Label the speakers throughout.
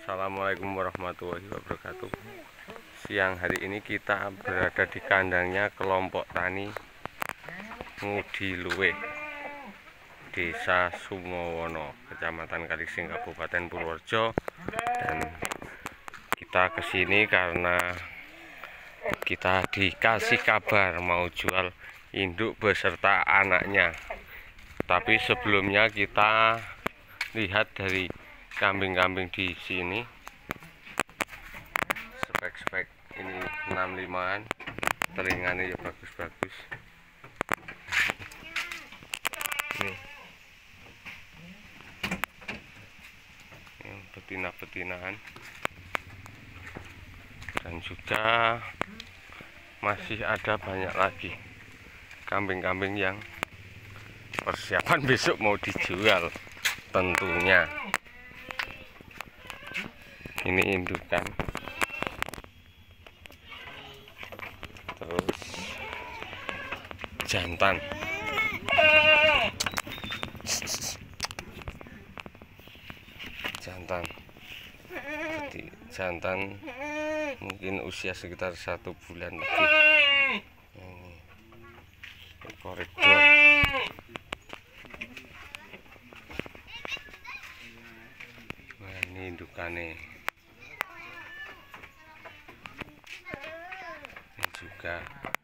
Speaker 1: Assalamualaikum warahmatullahi wabarakatuh. Siang hari ini kita berada di kandangnya kelompok tani Ngudi Luwih, Desa Sumowono, Kecamatan Kalising, Kabupaten Purworejo. Dan kita kesini karena kita dikasih kabar mau jual induk beserta anaknya. Tapi sebelumnya kita lihat dari kambing-kambing di sini, spek-spek ini 65-an, telinganya ya bagus-bagus. Nih, yang betina-betinaan, dan juga masih ada banyak lagi kambing-kambing yang persiapan besok mau dijual tentunya. Ini indukan, terus jantan, jadi jantan mungkin usia sekitar 1 bulan lebih. Ini koridor. Nah, ini indukannya. Ini juga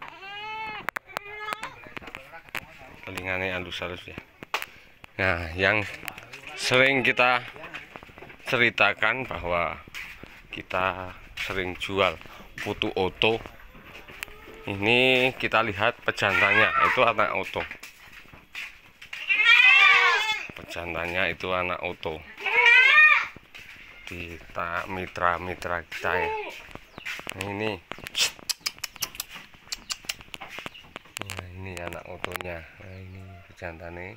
Speaker 1: telinganya halus-halus ya. Nah, yang sering kita ceritakan bahwa kita sering jual putu oto. Ini kita lihat pejantannya itu anak oto. Pejantannya itu anak oto. Kita mitra-mitra kita ya. Ini anak otonya. Nah, ini pejantannya.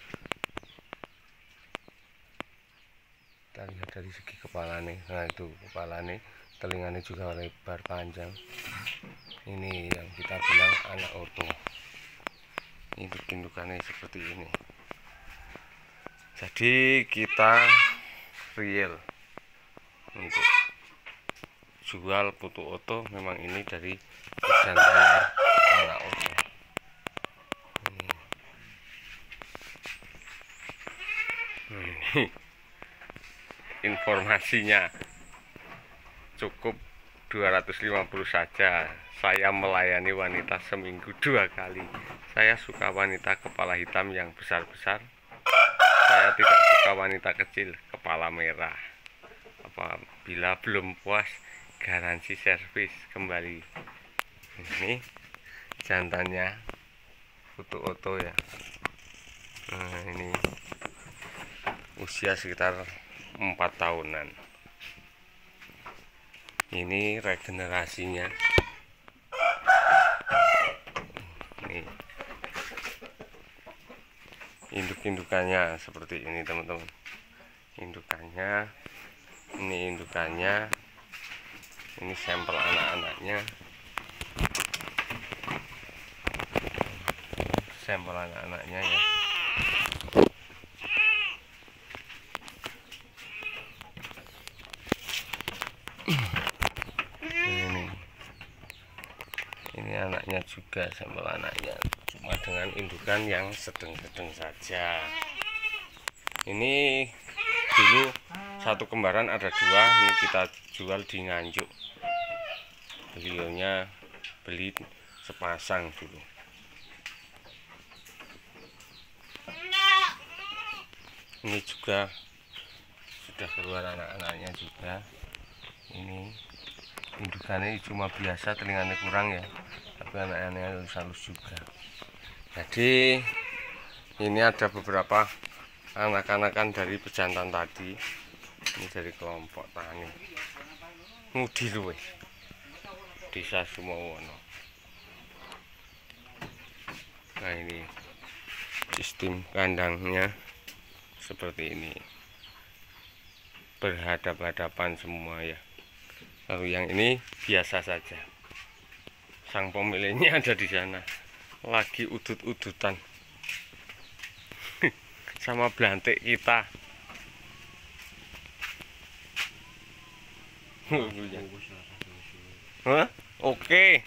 Speaker 1: Kita lihat dari segi kepalanya. Nah, itu kepalanya, telinganya juga lebar panjang. Ini yang kita bilang anak oto. Induk-indukannya seperti ini. Jadi kita real untuk jual putu oto memang ini dari pejantannya anak oto. Ini informasinya cukup 250 saja. Saya melayani wanita seminggu 2 kali. Saya suka wanita kepala hitam yang besar-besar. Saya tidak suka wanita kecil kepala merah. Apabila belum puas, garansi servis kembali. Ini jantannya putu oto ya. Nah, ini usia sekitar 4 tahunan. Ini regenerasinya. Nih, induk-indukannya seperti ini teman-teman. Indukannya, ini indukannya, ini sampel anak-anaknya, sampel anak-anaknya ya. Ini anaknya juga, sampel anaknya, cuma dengan indukan yang sedang-sedang saja. Ini dulu satu kembaran ada 2, ini kita jual di Nganjuk. Beliaunya beli sepasang dulu. Ini juga sudah keluar anak-anaknya juga. Ini indukannya cuma biasa, telinganya kurang ya, tapi anak-anaknya halus juga. Jadi ini ada beberapa anak-anakan dari pejantan tadi. Ini dari kelompok tani Ngudi Luwih, Desa Sumowono. Nah, ini sistem kandangnya seperti ini, berhadap-hadapan semua ya. Lalu yang ini biasa saja. Sang pemiliknya ada di sana, lagi udut-udutan sama belantik kita. Hah? Oke.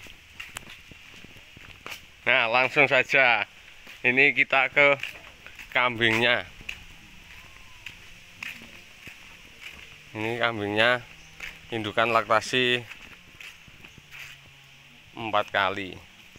Speaker 1: Nah, langsung saja. Ini kita ke kambingnya. Ini kambingnya indukan laktasi 4 kali.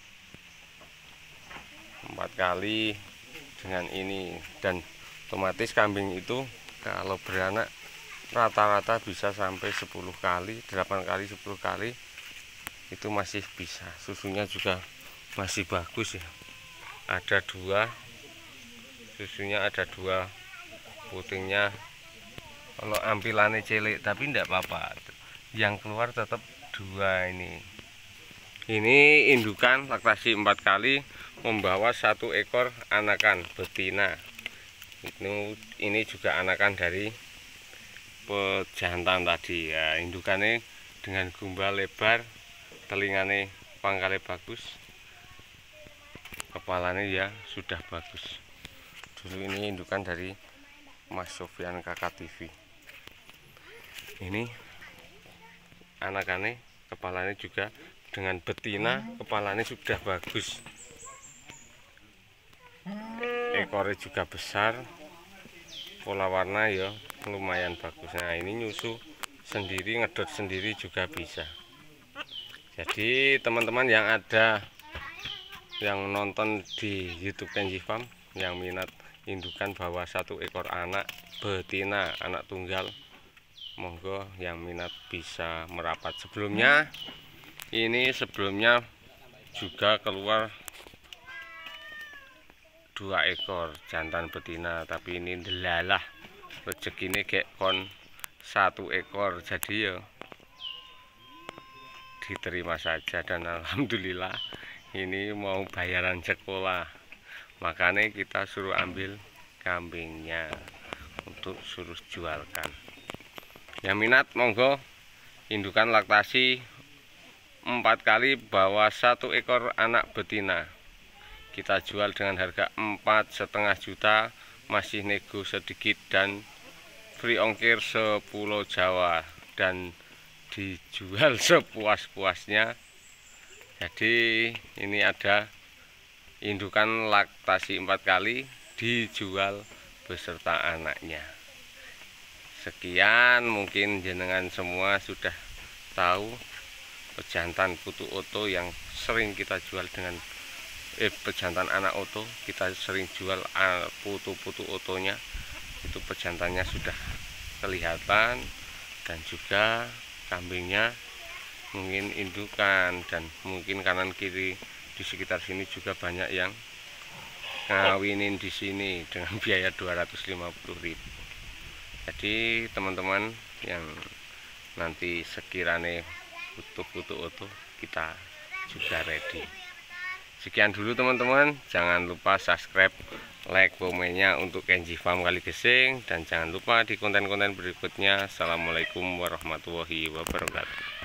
Speaker 1: 4 kali dengan ini, dan otomatis kambing itu kalau beranak rata-rata bisa sampai 10 kali, 8 kali, 10 kali itu masih bisa. Susunya juga masih bagus ya. Ada 2 susunya, ada 2 putingnya. Kalau ampilannya cilik tapi tidak apa-apa, yang keluar tetap 2 ini. Ini indukan laktasi 4 kali membawa 1 ekor anakan betina. Ini juga anakan dari pejantan tadi ya. Indukannya dengan gumbal lebar, telingane pangkale bagus, kepalanya ya sudah bagus. Dulu ini indukan dari Mas Sofyan Kakak TV. Ini anakannya, kepalanya juga dengan betina, kepalanya sudah bagus, ekornya juga besar, pola warna ya lumayan bagus. Nah, ini nyusu sendiri, ngedot sendiri juga bisa. Jadi teman-teman yang ada yang nonton di YouTube Kenji Farm yang minat indukan bawa 1 ekor anak betina, anak tunggal, monggo yang minat bisa merapat. Sebelumnya juga keluar 2 ekor jantan betina, tapi ini delalah rezekine kayak kon 1 ekor, jadi ya diterima saja. Dan alhamdulillah ini mau bayaran sekolah, makanya kita suruh ambil kambingnya untuk suruh jualkan. Yang minat monggo, indukan laktasi 4 kali bawa 1 ekor anak betina, kita jual dengan harga 4,5 juta, masih nego sedikit dan free ongkir sepulau Jawa, dan dijual sepuas-puasnya. Jadi ini ada indukan laktasi 4 kali dijual beserta anaknya. Sekian, mungkin jenengan semua sudah tahu pejantan putu oto yang sering kita jual dengan pejantan anak oto. Kita sering jual putu-putu otonya, itu pejantannya sudah kelihatan, dan juga kambingnya mungkin indukan, dan mungkin kanan kiri di sekitar sini juga banyak yang ngawinin di sini dengan biaya 250.000. Jadi teman-teman yang nanti sekiranya putu-putu oto, kita juga ready. Sekian dulu teman-teman, jangan lupa subscribe, like, komennya untuk Kenji Farm Kaligesing, dan jangan lupa di konten-konten berikutnya. Assalamualaikum warahmatullahi wabarakatuh.